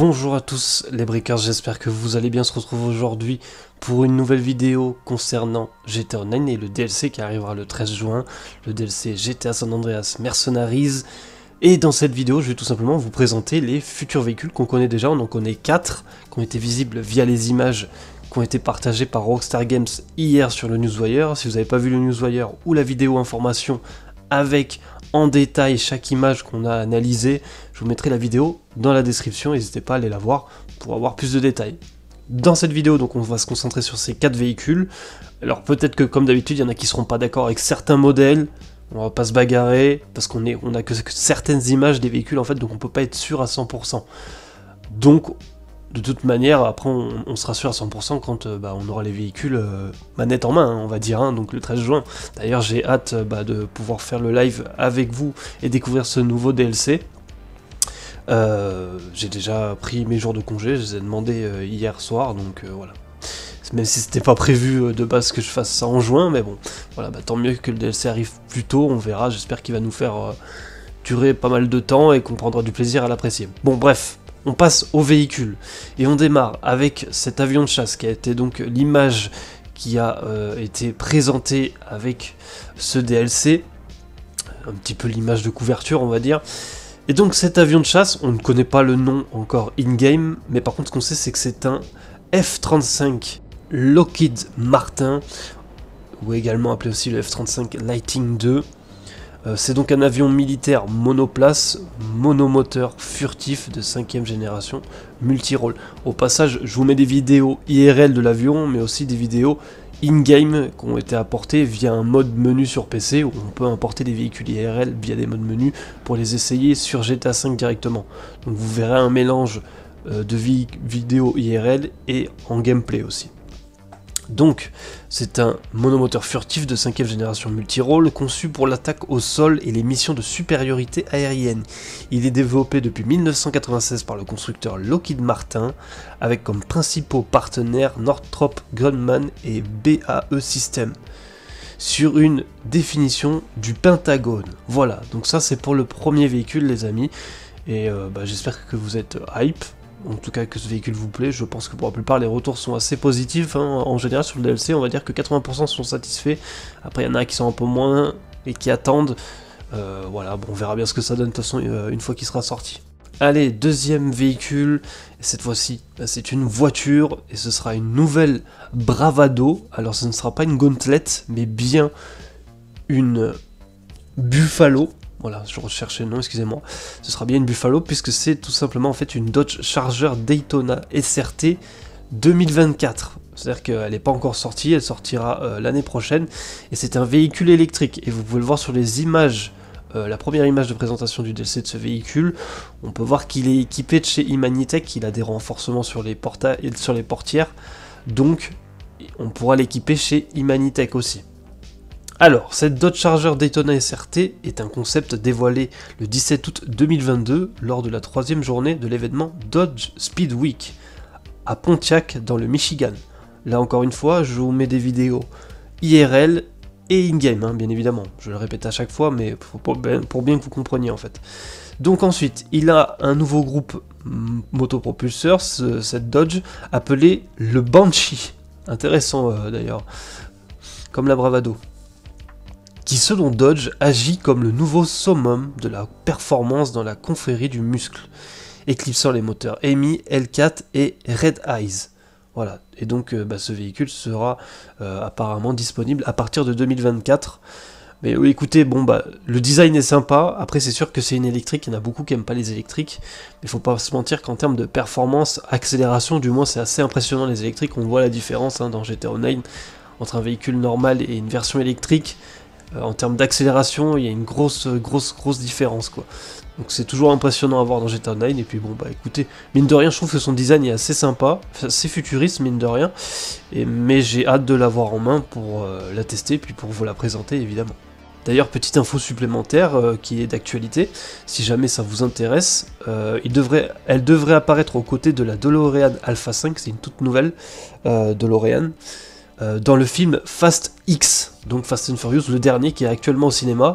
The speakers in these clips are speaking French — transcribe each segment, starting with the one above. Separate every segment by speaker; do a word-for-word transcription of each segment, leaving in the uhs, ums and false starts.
Speaker 1: Bonjour à tous les brickers, j'espère que vous allez bien. Se retrouver aujourd'hui pour une nouvelle vidéo concernant G T A Online et le D L C qui arrivera le treize juin, le D L C G T A San Andreas Mercenaries. Et dans cette vidéo, je vais tout simplement vous présenter les futurs véhicules qu'on connaît déjà. On en connaît quatre qui ont été visibles via les images qui ont été partagées par Rockstar Games hier sur le Newswire. Si vous n'avez pas vu le Newswire ou la vidéo information avec en détail chaque image qu'on a analysée, je vous mettrai la vidéo dans la description, n'hésitez pas à aller la voir pour avoir plus de détails. Dans cette vidéo, donc, on va se concentrer sur ces quatre véhicules. Alors peut-être que comme d'habitude, il y en a qui seront pas d'accord avec certains modèles, on va pas se bagarrer, parce qu'on est, on a que certaines images des véhicules en fait, donc on peut pas être sûr à cent pour cent. Donc de toute manière, après on, on sera sûr à cent pour cent quand euh, bah, on aura les véhicules euh, manette en main, hein, on va dire, hein, donc le treize juin. D'ailleurs j'ai hâte euh, bah, de pouvoir faire le live avec vous et découvrir ce nouveau D L C. Euh, j'ai déjà pris mes jours de congé, je les ai demandé euh, hier soir, donc euh, voilà. Même si c'était pas prévu euh, de base que je fasse ça en juin, mais bon, voilà, bah, tant mieux que le D L C arrive plus tôt, on verra, j'espère qu'il va nous faire euh, durer pas mal de temps et qu'on prendra du plaisir à l'apprécier. Bon bref. On passe au véhicule et on démarre avec cet avion de chasse qui a été donc l'image qui a euh, été présentée avec ce D L C, un petit peu l'image de couverture on va dire. Et donc cet avion de chasse, on ne connaît pas le nom encore in-game, mais par contre ce qu'on sait c'est que c'est un F trente-cinq Lockheed Martin, ou également appelé aussi le F trente-cinq Lightning deux. Euh, c'est donc un avion militaire monoplace, monomoteur furtif de cinquième génération, multirôle. Au passage, je vous mets des vidéos I R L de l'avion, mais aussi des vidéos in-game qui ont été apportées via un mode menu sur P C, où on peut importer des véhicules I R L via des modes menu pour les essayer sur G T A cinq directement. Donc vous verrez un mélange euh, de vi vidéos I R L et en gameplay aussi. Donc, c'est un monomoteur furtif de cinquième génération multirôle conçu pour l'attaque au sol et les missions de supériorité aérienne. Il est développé depuis mille neuf cent quatre-vingt-seize par le constructeur Lockheed Martin, avec comme principaux partenaires Northrop Grumman et B A E Systems, sur une définition du Pentagone. Voilà, donc ça c'est pour le premier véhicule les amis, et euh, bah, j'espère que vous êtes hype. En tout cas que ce véhicule vous plaît, je pense que pour la plupart les retours sont assez positifs, hein. En général sur le D L C on va dire que quatre-vingts pour cent sont satisfaits, après il y en a qui sont un peu moins et qui attendent, euh, voilà, bon on verra bien ce que ça donne de toute façon euh, une fois qu'il sera sorti. Allez, deuxième véhicule, et cette fois-ci bah, c'est une voiture et ce sera une nouvelle Bravado. Alors ce ne sera pas une Gauntlet mais bien une Buffalo. Voilà, je recherchais le nom, excusez-moi. Ce sera bien une Buffalo, puisque c'est tout simplement en fait une Dodge Charger Daytona S R T deux mille vingt-quatre. C'est-à-dire qu'elle n'est pas encore sortie, elle sortira euh, l'année prochaine. Et c'est un véhicule électrique. Et vous pouvez le voir sur les images, euh, la première image de présentation du D L C de ce véhicule. On peut voir qu'il est équipé de chez Imanitech, il a des renforcements sur les, porta et sur les portières. Donc, on pourra l'équiper chez Imanitech aussi. Alors, cette Dodge Charger Daytona S R T est un concept dévoilé le dix-sept août deux mille vingt-deux lors de la troisième journée de l'événement Dodge Speed Week à Pontiac dans le Michigan. Là encore une fois, je vous mets des vidéos I R L et in-game, hein, bien évidemment. Je le répète à chaque fois, mais pour bien, pour bien que vous compreniez en fait. Donc ensuite, il a un nouveau groupe motopropulseur, ce, cette Dodge, appelé le Banshee. Intéressant euh, d'ailleurs, comme la Bravado, qui selon Dodge agit comme le nouveau summum de la performance dans la confrérie du muscle, éclipsant les moteurs Hemi, L quatre et Red Eyes. Voilà, et donc euh, bah, ce véhicule sera euh, apparemment disponible à partir de deux mille vingt-quatre. Mais oui, écoutez, bon bah le design est sympa, après c'est sûr que c'est une électrique, il y en a beaucoup qui n'aiment pas les électriques, mais il faut pas se mentir qu'en termes de performance, accélération, du moins c'est assez impressionnant les électriques, on voit la différence hein, dans G T A Online entre un véhicule normal et une version électrique. Euh, en termes d'accélération, il y a une grosse, grosse, grosse différence, quoi. Donc c'est toujours impressionnant à voir dans G T A Online. Et puis bon, bah écoutez, mine de rien, je trouve que son design est assez sympa, assez futuriste, mine de rien. Et, mais j'ai hâte de l'avoir en main pour euh, la tester, puis pour vous la présenter, évidemment. D'ailleurs, petite info supplémentaire euh, qui est d'actualité, si jamais ça vous intéresse, euh, il devrait, elle devrait apparaître aux côtés de la DeLorean Alpha cinq, c'est une toute nouvelle euh, DeLorean. Euh, dans le film Fast X, donc Fast and Furious, le dernier qui est actuellement au cinéma,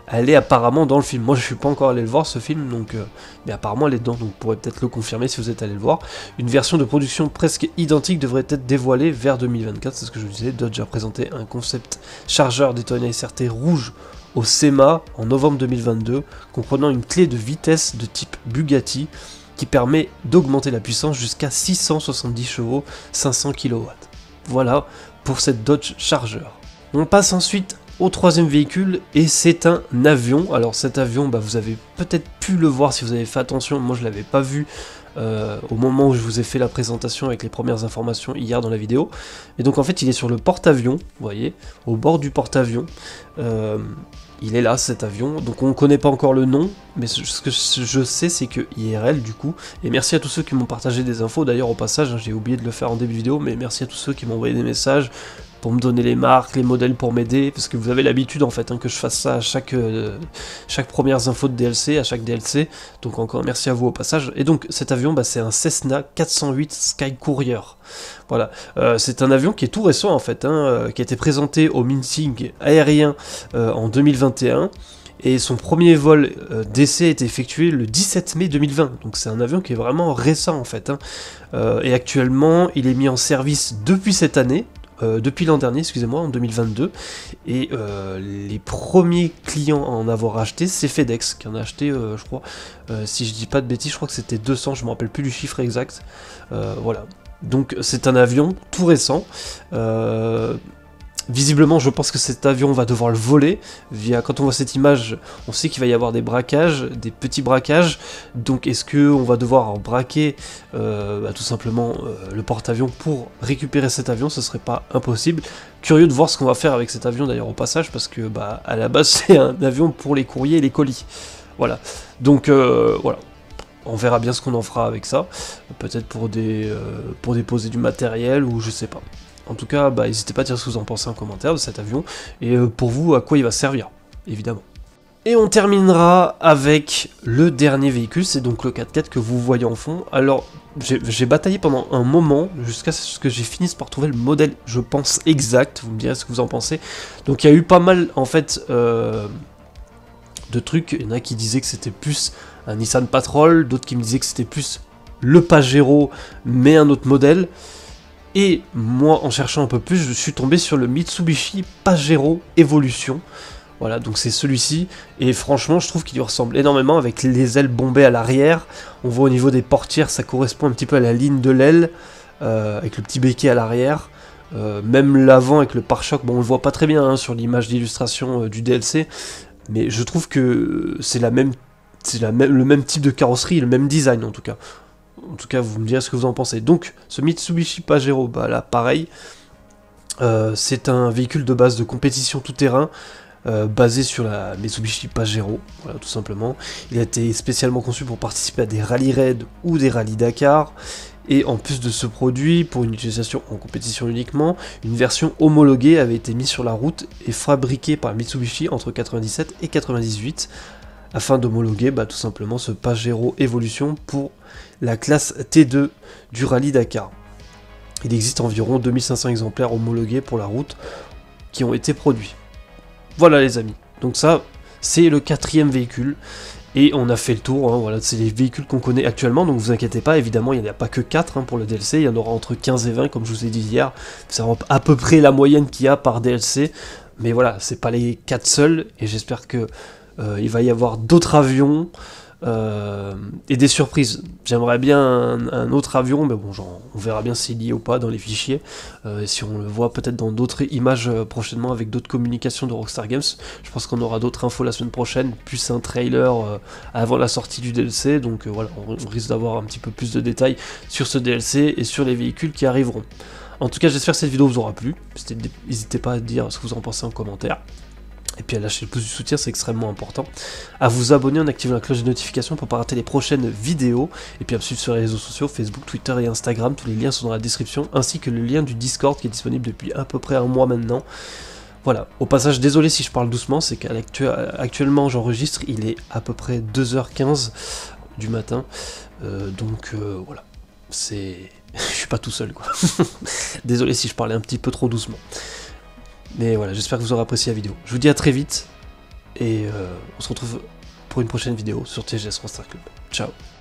Speaker 1: elle est apparemment dans le film. Moi je suis pas encore allé le voir ce film, donc euh, mais apparemment elle est dedans, donc vous pourrez peut-être le confirmer si vous êtes allé le voir. Une version de production presque identique devrait être dévoilée vers deux mille vingt-quatre, c'est ce que je vous disais. Dodge a présenté un concept chargeur Daytona S R T rouge au SEMA en novembre deux mille vingt-deux, comprenant une clé de vitesse de type Bugatti qui permet d'augmenter la puissance jusqu'à six cent soixante-dix chevaux, cinq cents kilowatts. Voilà pour cette Dodge Charger. On passe ensuite au troisième véhicule, et c'est un avion. Alors cet avion, bah, vous avez peut-être pu le voir si vous avez fait attention, moi je l'avais pas vu euh, au moment où je vous ai fait la présentation avec les premières informations hier dans la vidéo. Et donc en fait il est sur le porte-avions, vous voyez, au bord du porte-avions. Euh, il est là cet avion, donc on ne connaît pas encore le nom, mais ce que je sais c'est que I R L du coup, et merci à tous ceux qui m'ont partagé des infos, d'ailleurs au passage, hein, j'ai oublié de le faire en début de vidéo, mais merci à tous ceux qui m'ont envoyé des messages, pour me donner les marques, les modèles pour m'aider, parce que vous avez l'habitude en fait hein, que je fasse ça à chaque, euh, chaque première info de D L C, à chaque D L C, donc encore merci à vous au passage. Et donc cet avion, bah, c'est un Cessna quatre cent huit Sky Courier. Voilà, euh, c'est un avion qui est tout récent en fait, hein, euh, qui a été présenté au meeting aérien euh, en deux mille vingt et un, et son premier vol euh, d'essai a été effectué le dix-sept mai deux mille vingt, donc c'est un avion qui est vraiment récent en fait, hein. euh, et actuellement il est mis en service depuis cette année, Euh, depuis l'an dernier, excusez-moi, en deux mille vingt-deux, et euh, les premiers clients à en avoir acheté, c'est FedEx, qui en a acheté, euh, je crois, euh, si je dis pas de bêtises, je crois que c'était deux cents, je me rappelle plus du chiffre exact, euh, voilà. Donc c'est un avion tout récent, euh, visiblement je pense que cet avion va devoir le voler, via, quand on voit cette image, on sait qu'il va y avoir des braquages, des petits braquages, donc est-ce qu'on va devoir braquer euh, bah, tout simplement euh, le porte-avions pour récupérer cet avion? Ce serait pas impossible. Curieux de voir ce qu'on va faire avec cet avion d'ailleurs au passage, parce que bah, à la base c'est un avion pour les courriers et les colis, voilà, donc euh, voilà. On verra bien ce qu'on en fera avec ça, peut-être pour, des, euh, pour déposer du matériel ou je sais pas. En tout cas, bah, n'hésitez pas à dire ce que vous en pensez en commentaire de cet avion, et euh, pour vous, à quoi il va servir, évidemment. Et on terminera avec le dernier véhicule, c'est donc le quatre-quatre que vous voyez en fond. Alors, j'ai bataillé pendant un moment, jusqu'à ce que j'ai fini par trouver le modèle, je pense, exact, vous me direz ce que vous en pensez. Donc il y a eu pas mal, en fait, euh, de trucs, il y en a qui disaient que c'était plus un Nissan Patrol, d'autres qui me disaient que c'était plus le Pajero, mais un autre modèle. Et moi, en cherchant un peu plus, je suis tombé sur le Mitsubishi Pajero Evolution. Voilà, donc c'est celui-ci, et franchement, je trouve qu'il lui ressemble énormément, avec les ailes bombées à l'arrière. On voit au niveau des portières, ça correspond un petit peu à la ligne de l'aile, euh, avec le petit béquet à l'arrière. Euh, même l'avant avec le pare-choc, bon, on le voit pas très bien hein, sur l'image d'illustration euh, du D L C, mais je trouve que c'est la même, c'est la même, le même type de carrosserie, le même design en tout cas. En tout cas, vous me direz ce que vous en pensez. Donc, ce Mitsubishi Pajero, bah là, pareil, euh, c'est un véhicule de base de compétition tout-terrain, euh, basé sur la Mitsubishi Pajero, voilà, tout simplement. Il a été spécialement conçu pour participer à des rallyes raids ou des rallyes Dakar, et en plus de ce produit, pour une utilisation en compétition uniquement, une version homologuée avait été mise sur la route et fabriquée par Mitsubishi entre quatre-vingt-dix-sept et quatre-vingt-dix-huit, afin d'homologuer bah, tout simplement ce Pajero Evolution pour la classe T deux du rallye Dakar. Il existe environ deux mille cinq cents exemplaires homologués pour la route qui ont été produits. Voilà les amis, donc ça c'est le quatrième véhicule, et on a fait le tour, hein, voilà, c'est les véhicules qu'on connaît actuellement, donc vous inquiétez pas, évidemment il n'y en a pas que quatre hein, pour le D L C, il y en aura entre quinze et vingt comme je vous ai dit hier, c'est à peu près la moyenne qu'il y a par D L C, mais voilà, c'est pas les quatre seuls, et j'espère que euh, il va y avoir d'autres avions, Euh, et des surprises. J'aimerais bien un, un autre avion, mais bon, genre, on verra bien s'il y est ou pas dans les fichiers, euh, si on le voit peut-être dans d'autres images euh, prochainement avec d'autres communications de Rockstar Games. Je pense qu'on aura d'autres infos la semaine prochaine, plus un trailer euh, avant la sortie du D L C, donc euh, voilà, on, on risque d'avoir un petit peu plus de détails sur ce D L C et sur les véhicules qui arriveront. En tout cas, j'espère que cette vidéo vous aura plu, n'hésitez pas à dire ce que vous en pensez en commentaire. Et puis à lâcher le pouce du soutien, c'est extrêmement important. À vous abonner en activant la cloche de notification pour ne pas rater les prochaines vidéos. Et puis à me suivre sur les réseaux sociaux, Facebook, Twitter et Instagram. Tous les liens sont dans la description, ainsi que le lien du Discord qui est disponible depuis à peu près un mois maintenant. Voilà, au passage, désolé si je parle doucement, c'est qu'actuellement j'enregistre, il est à peu près deux heures quinze du matin. Euh, donc euh, voilà, c'est... je suis pas tout seul quoi. Désolé si je parlais un petit peu trop doucement. Mais voilà, j'espère que vous aurez apprécié la vidéo. Je vous dis à très vite, Et euh, on se retrouve pour une prochaine vidéo sur T G S Roster Club. Ciao.